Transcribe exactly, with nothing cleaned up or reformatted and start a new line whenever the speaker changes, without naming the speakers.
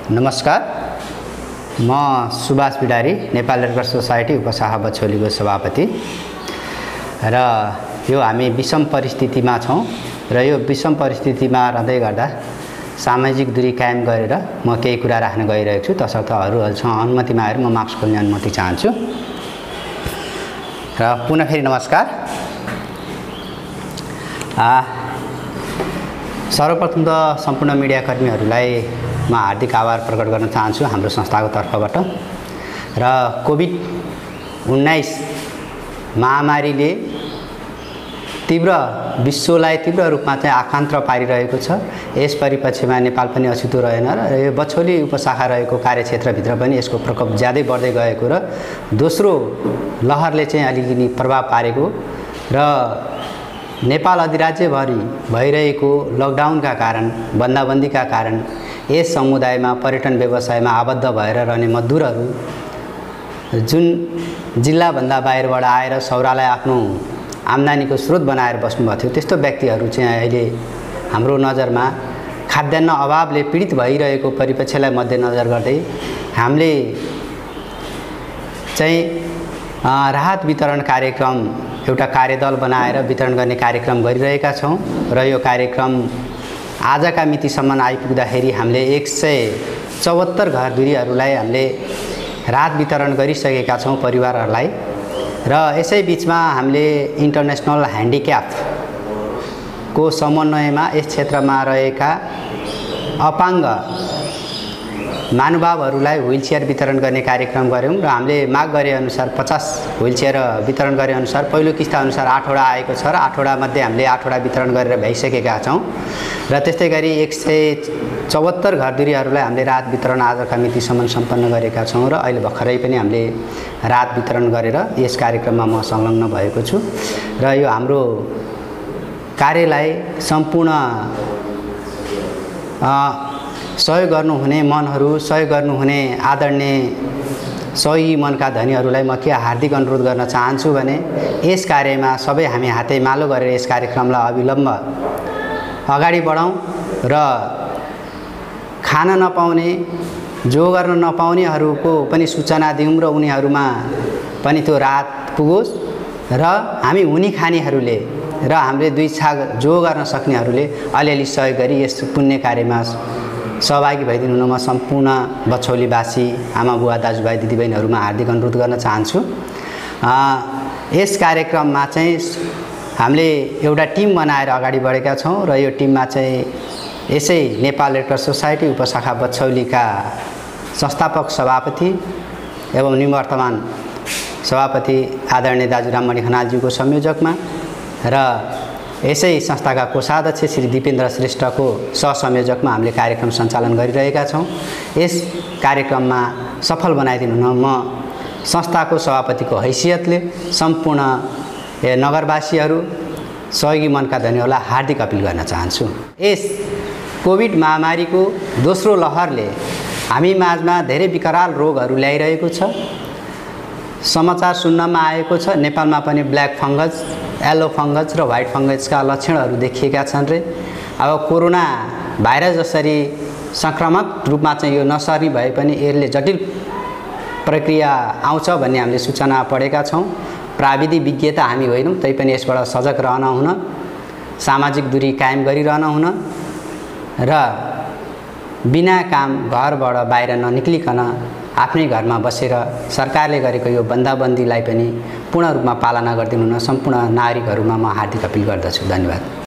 नमस्कार, म Subhash Bidari, Nepal Red Cross Society उपशाखा बछौलीको सभापति र यो हामी विषम परिस्थितिमा छौं र यो विषम परिस्थितिमा रहँदै गर्दा सामाजिक दूरी कायम गरेर म केही कुरा राख्न गइरहेको छु। तसर्थ अरूहरूसँग अनुमति मागेर म मास्क खोल्ने अनुमति चाहन्छु। र पुनः फेरि नमस्कार। आ सर्वप्रथम त सम्पूर्ण मिडियाकर्मीहरूलाई म हार्दिक आभार प्रकट गर्न चाहन्छु हाम्रो संस्थाको तर्फबाट। र कोभिड उन्नाइस महामारीले तीव्र विश्वलाई तीव्र रूपमा चाहिँ आक्रान्त पारिरहेको छ। यस परिप्रेक्ष्यमा नेपाल पनि अछुतो रहेन र यो बछौली उपशाखा रहेको कार्यक्षेत्रभित्र पनि यसको प्रकोप ज्यादै बढ्दै गएको र दोस्रो लहरले चाहिँ अलिकति प्रभाव पारेको र नेपाल अधिराज्यभरि भइरहेको लकडाउनका कारण, बन्दाबन्दीका कारण यस समुदायमा पर्यटन व्यवसायमा आबद्ध भएर रहने मजदुरहरू जुन जिल्लाभन्दा बाहिरबाट आएर सौरालाई आफ्नो आम्दानीको स्रोत बनाएर बस्नुभएको थियो, त्यस्तो व्यक्तिहरू चाहिँ अहिले हाम्रो नजरमा खाद्यान्न अभावले पीडित भइरहेको परिप्रेक्ष्यलाई मध्यनजर गर्दै हामीले चाहिँ राहत वितरण कार्यक्रम एउटा कार्यदल बनाएर वितरण गर्ने कार्यक्रम गरिरहेका छौं र यो कार्यक्रम आजका मितिसम्म आइपुग्दाखेरि हामीले एक सय चौहत्तर घरधुरीहरूलाई हामीले राहत वितरण गरिसकेका छौं परिवारहरूलाई। र यसै बीचमा हामीले इन्टरनेसनल ह्यान्डिक्यापको समन्वयमा यस क्षेत्रमा रहेका अपाङ्ग महानुभावहरूलाई व्हीलचेयर वितरण गर्ने कार्यक्रम गर्यौं र हामीले माग गरे अनुसार पचास व्हीलचेयर वितरण गरे अनुसार पहिलो किस्ता अनुसार आठवटा आएको छ र आठवटा मध्ये हामीले आठवटा वितरण गरेर भइसकेका छौं र त्यस्तै गरी एक सय चौहत्तर घरधुरीहरूलाई हामीले राहत वितरण आजका मितिसम्म सम्पन्न गरेका छौं र अहिले भर्खरै पनि हामीले राहत वितरण गरेर यस कार्यक्रममा म संलग्न भएको छु र यो हाम्रो कार्यलाई सम्पूर्ण सहयोग गर्नुहुने मनहरू, सहयोग गर्नुहुने आदरणीय सहयोगी मनका धनीहरूलाई म के हार्दिक अनुरोध गर्न चाहन्छु भने यस कार्यमा सबै हामी हातेमालो गरेर यस कार्यक्रमलाई अविलम्ब अगाडि बढाउँ र खान नपाउने, जो गर्न नपाउनेहरूको पनि सूचना दिउँ र उनीहरूमा पनि त्यो राहत पुगोस् र हामी हुने खानेहरूले र हामीले दुई छाक जो गर्न सक्नेहरूले अलिअलि सहयोग गरी यस पुण्य कार्यमा सहभागी भइदिनु हुन म सम्पूर्ण बछौलीवासी आमा बुवा दाजुभाइ दिदीबहिनीहरूमा हार्दिक अनुरोध गर्न चाहन्छु। यस कार्यक्रममा चाहिँ हामीले एउटा टिम बनाएर अगाडि बढेका छौं र यो टिममा चाहिँ यसै नेपाल रेड क्रस सोसाइटी उपशाखा बछौलीका संस्थापक सभापति एवं निवर्तमान सभापति आदरणीय दाजु राममणि खनालज्यूको संयोजकमा र यसै संस्थाका कोषाध्यक्ष श्री दिपेन्द्र श्रेष्ठको सहसंयोजकमा हामीले कार्यक्रम सञ्चालन गरिरहेका छौं। यस कार्यक्रममा सफल बनाइदिनु हुन म संस्थाको सभापतिको हैसियतले सम्पूर्ण नगरवासीहरू, सहयोगी मनका धनीहरूलाई हार्दिक अपील गर्न चाहन्छु। यस कोभिड महामारीको दोस्रो लहरले हामी माझमा धेरै विकराल रोगहरू ल्याइरहेको छ। समाचार सुन्नमा आएको छ नेपालमा पनि ब्ल्याक फंगस, येलो फंगस र व्हाइट फंगसका लक्षणहरू देखिएका छन् रे। अब कोरोना भाइरस जसरी संक्रामक रूपमा चाहिँ यो नसर्ने भए पनि यसले जटिल प्रक्रिया आउँछ भन्ने हामीले सूचना पढेका छौं। प्राविधिक विज्ञता हामी होइनौं, तैपनि यसबाट सजग रहन हुन, सामाजिक दूरी कायम गरिरहन हुन र बिना काम घरबाट बाहिर ननिक्लिकन आफ्नै घरमा बसेर सरकारले गरेको यो बन्दाबन्दीलाई पनि पूर्ण रूपमा पालना गरिदिनु हुन सम्पूर्ण नागरिकहरूमा म हार्दिक अपील गर्दछु। धन्यवाद।